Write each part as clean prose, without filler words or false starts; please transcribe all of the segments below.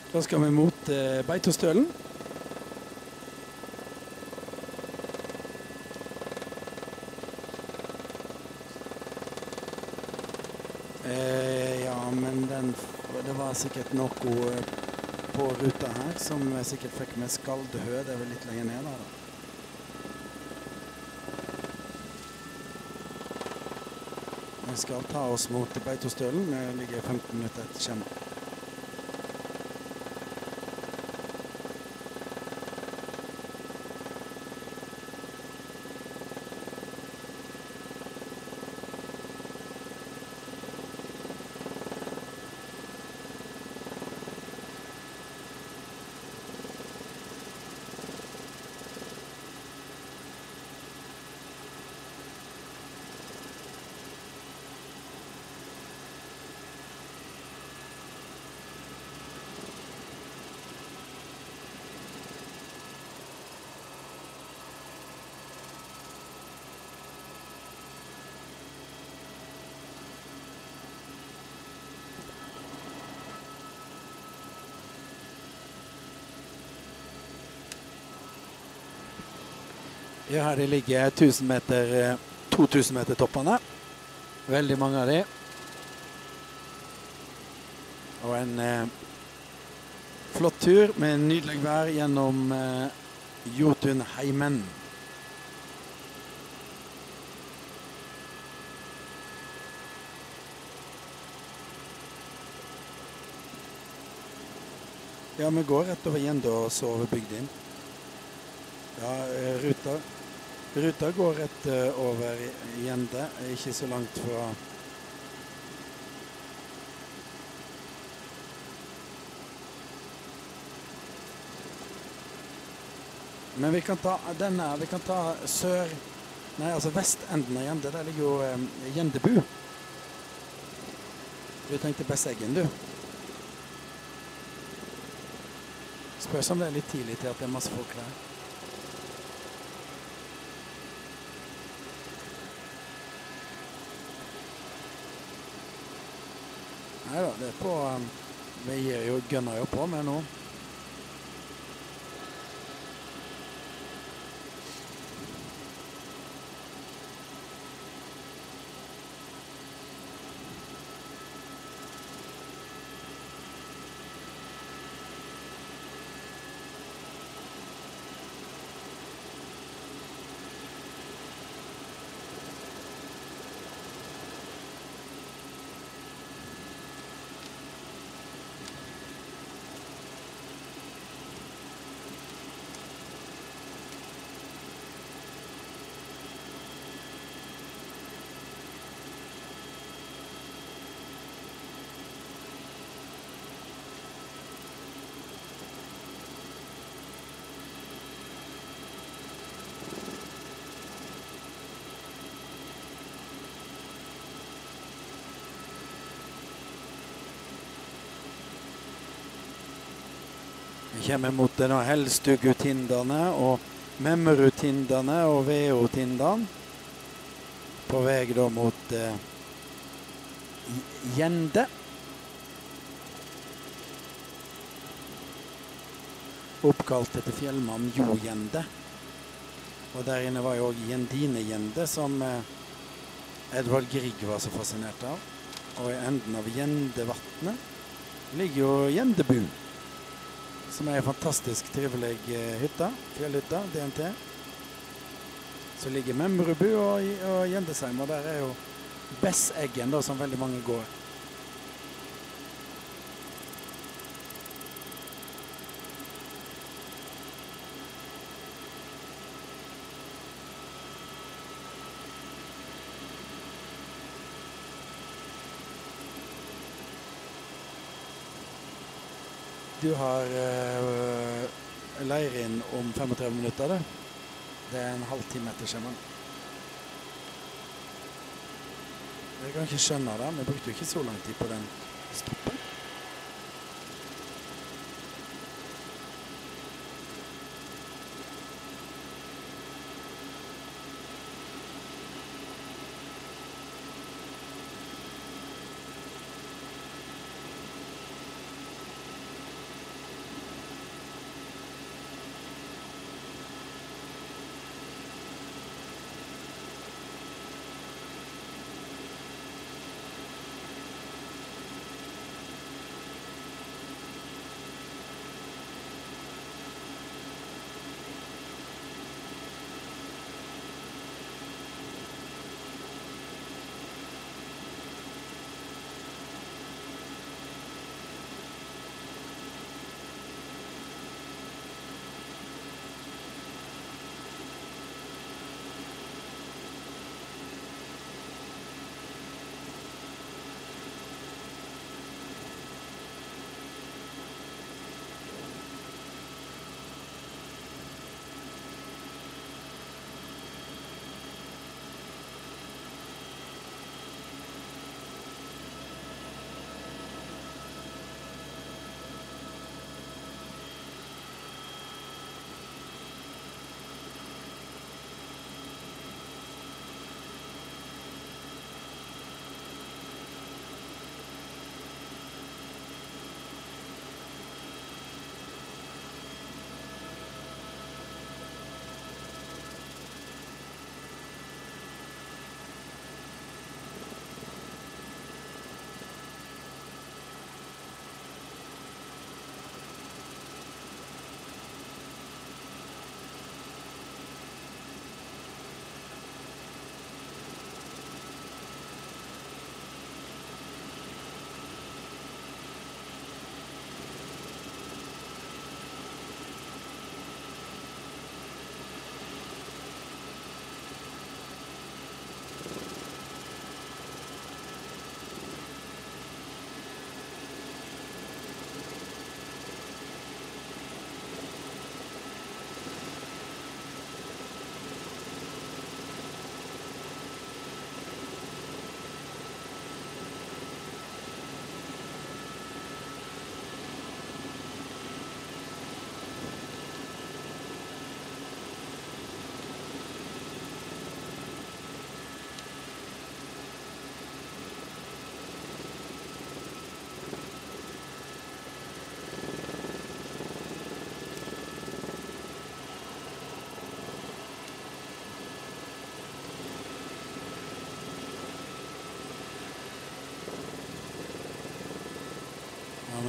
Da skal vi mot Beitostølen. Ja, men det var sikkert noe på ruta her som jeg sikkert fikk med Skaldehø. Det er vel litt lenger ned da. Vi skal ta oss mot Beitostølen. Vi ligger 15 minutter etter skjema. Ja, her det ligger 1000 meter, 2000 meter toppene. Veldig mange av de. Og en flott tur med nydelig vær gjennom Jotunheimen. Ja, vi går rett over Gjende og så over bygden. Ja, ruta går rett over Gjende, ikke så langt fra Men vi kan ta denne, vi kan ta vestenden av Gjende. Der ligger jo Gjendebu. Du tenkte Besseggen, du. Spørs om det er litt tidlig til at det er masse folk der. Neida, det er på, vi gir jo gønner jo på med nå. Vi kommer mot denne Helstugutindene og Memmerutindene og Veotindene. På vei da mot Gjende. Oppkalt etter fjellmann Jo Gjende. Og der inne var jo også Gjendine Gjende, som Edvard Grieg var så fascinert av. Og i enden av Gjendevatnet ligger jo Gjendebu, som er en fantastisk trivelig hytte, fjellhytte, DNT. Så ligger Memrubu og Gjendesheim, og der er jo Besseggen da, som veldig mange går. Du har leir inn om 35 minutter, det. Det er en halvtime etter skjemaen. Jeg kan ikke skjønne det, men jeg brukte jo ikke så lang tid på den stoppen.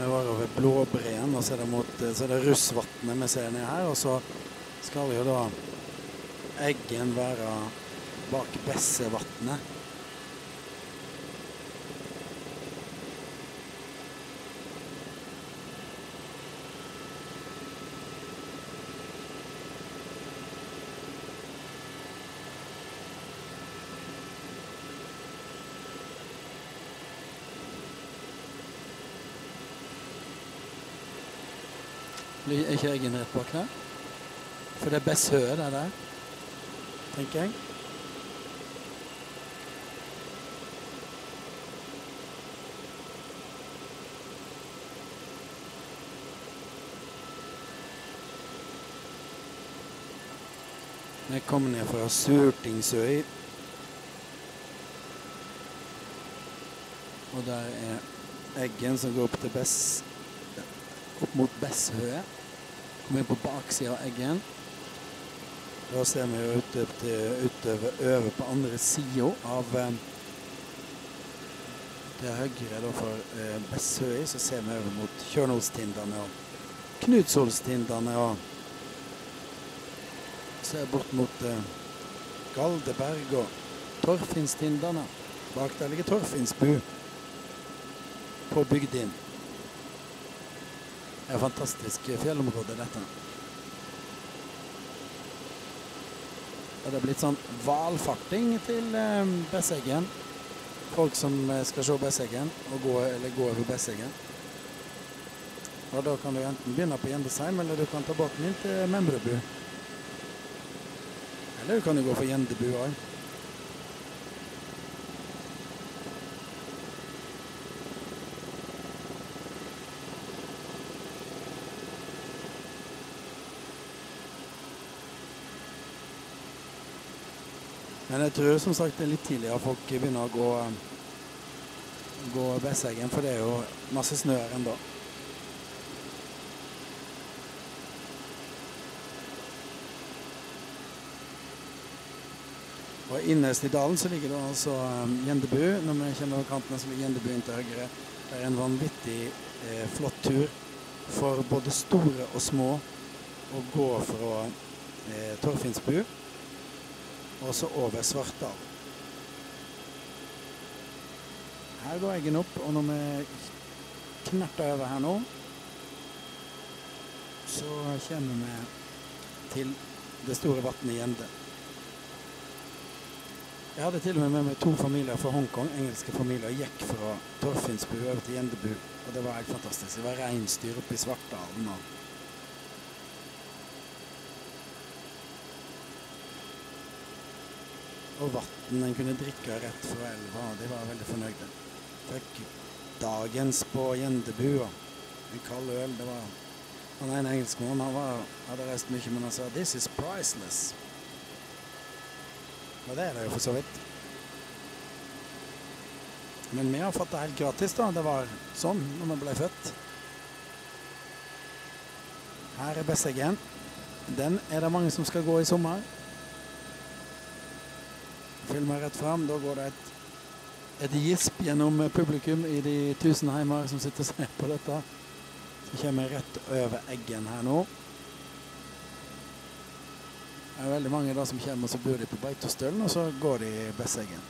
var over Blåbreen, og så er det Russvatnet vi ser ned her, og så skal jo da Eggen være bak Bessevatnet. Er ikke Eggen rett bak her? For det er Besshøe det der, tenker jeg. Vi kommer ned fra Sørtingsøy. Og der er Eggen som går opp mot Besshøe. Kommer inn på baksiden av Eggen. Da ser vi jo utover på andre siden av det høyre da for Besshøe, så ser vi over mot Kjørnholstindene og Knutsolstindene og ser bort mot Galdeberg og Torfinnstindene. Bak der ligger Torfinnsbu på Bygdin. Det er et fantastisk fjellområde, dette. Og det er blitt sånn valfarting til Besseggen. Folk som skal se Besseggen og gå over Besseggen. Og da kan du enten begynne på Gjendesheim, eller du kan ta båten inn til Membrebu. Eller du kan jo gå for Gjendebu også. Men jeg tror som sagt det er litt tidligere at folk begynner å gå Besseggen, for det er jo masse snø her enda. Og innerst i dalen så ligger det altså Gjendebu. Når vi kommer over kanten så ligger Gjendebu inn til høyre. Det er en vanvittig flott tur for både store og små å gå fra Torfinnsbu og så over Svartdal. Her går Eggen opp, og når vi knerter over her nå, så kommer vi til det store vattnet Gjende. Jeg hadde til og med to familier fra Hongkong, engelske familier, gikk fra Torfinnsbu over til Gjendebu, og det var helt fantastisk. Det var reinsdyr oppe i Svartdalen. Og vatten en kunne drikke rett fra elva, og de var veldig fornøyde. Fikk dagens på Gjendebu, en kald øl. Det var han ene engelskmann, hadde reist mye, men han sa «This is priceless». Og det er det jo for så vidt. Men vi har fått det helt gratis da, det var sånn når vi ble født. Her er Besseggen. Den er det mange som skal gå i sommer. Filmer rett frem, da går det et gisp gjennom publikum i de 1000 heimer som sitter og ser på dette. Så kommer jeg rett over Eggen her nå. Det er veldig mange da som kommer, og så bor de på Beitostølen, og så går de i Besseggen.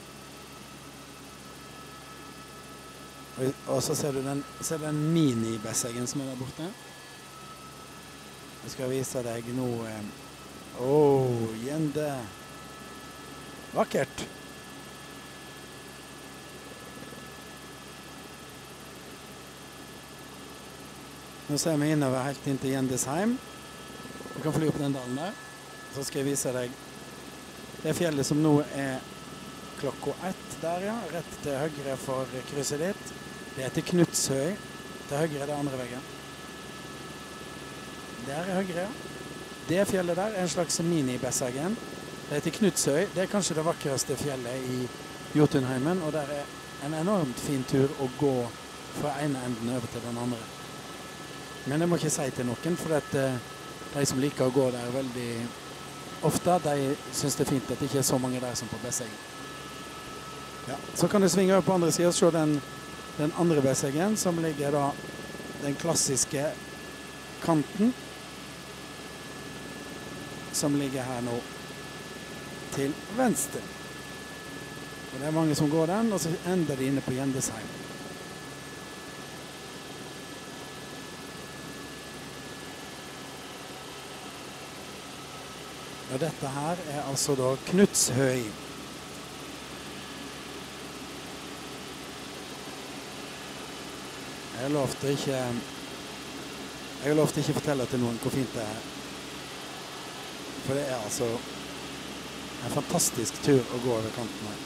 Og så ser du den mini-Besseggen som er der borte. Jeg skal vise deg nå. Gjende. Vakkert. Nå ser vi innover helt inn til Gjendesheim. Du kan fly opp den dalen der. Så skal jeg vise deg det fjellet som nå er klokka 1 der, ja. Rett til høyre for krysset ditt. Det heter Knutshøy. Til høyre er det andre veggen. Der er høyre, ja. Det fjellet der er en slags mini-Besseggen. Det heter Knutshøy. Det er kanskje det vakreste fjellet i Jotunheimen, og der er en enormt fin tur å gå fra ene enden over til den andre. Men jeg må ikke si til noen, for at de som liker å gå der veldig ofte, de synes det er fint at det ikke er så mange der som på Besseggen. Ja. Så kan du svinge over på andre siden og se den andre Besseggen, som ligger da den klassiske kanten som ligger her nå til venstre. Og det er mange som går den, og så ender de inne på Gjendesheim. Og dette her er altså da Knutshøy. Jeg har lovt ikke fortelle til noen hvor fint det er. For det er altså en fantastisk tur å gå over kanten her.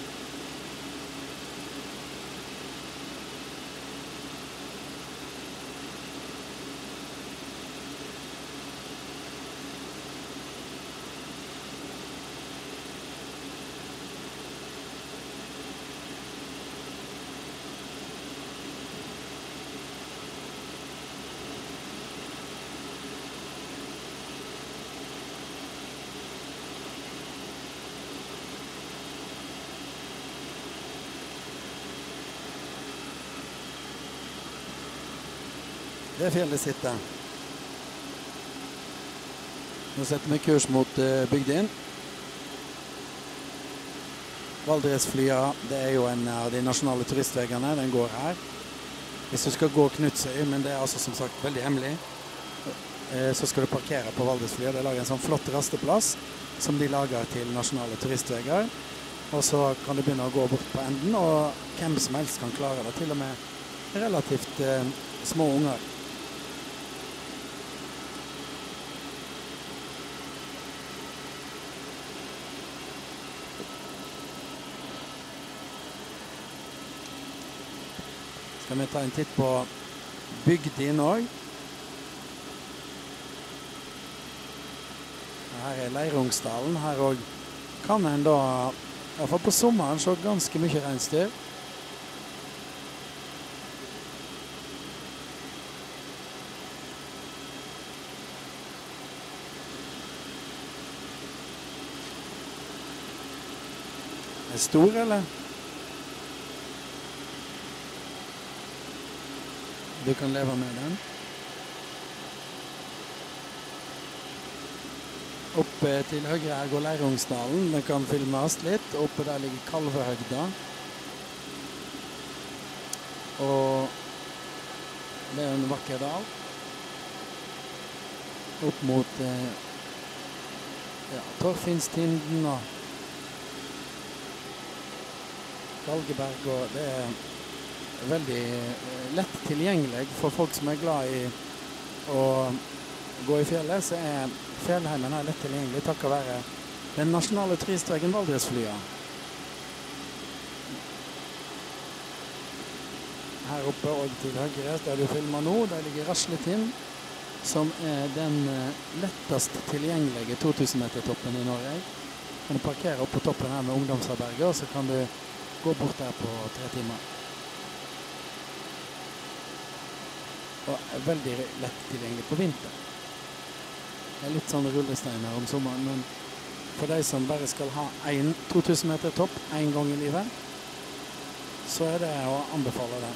Det er fjellet sitter. Nå setter vi kurs mot Bygdin. Valdresflya, det er jo en av de nasjonale turistveiene. Den går her. Hvis du skal gå Knutshøy, men det er altså som sagt veldig hemmelig, så skal du parkere på Valdresflya. Det lager en sånn flott rasteplass som de lager til nasjonale turistveier. Og så kan du begynne å gå bort på enden, og hvem som helst kan klare det, til og med relativt små unger. Skal vi ta en titt på Bygdin også. Her er Leirungsdalen. Her også kan en da, i hvert fall på sommeren, så ganske mye reinsdyr. Er det stor, eller? Du kan leve med den. Oppe til høyre her går Leirungsdalen. Den kan filmes litt. Oppe der ligger Kalvehøgda. Og det er en vakker dal. Opp mot Torfinnstinden og Galgeberg, og det er veldig lett tilgjengelig for folk som er glad i å gå i fjellet, så er fjellheimen her lett tilgjengelig takket være den nasjonale turistveien Valdresflya. Her oppe og til høyre, der du filmer nå, der ligger Rasletind, som er den lettest tilgjengelige 2000 meter toppen i Norge. Kan du parkere opp på toppen her med ungdomsarbeid, og så kan du gå bort der på 3 timer. Og er veldig lett tilgjengelig på vinter. Det er litt sånn rullesteiner om sommeren, men for de som bare skal ha en 2000 meter topp en gang i livet, så er det å anbefale det.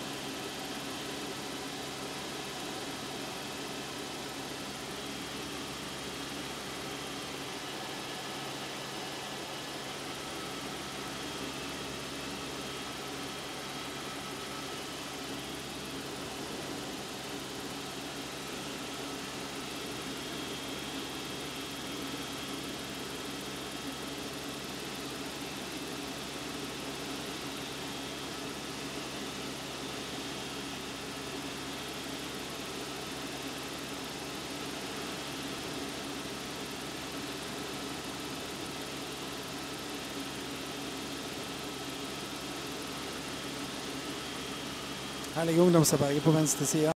Her ligger ungdomsarbeid på venstre side.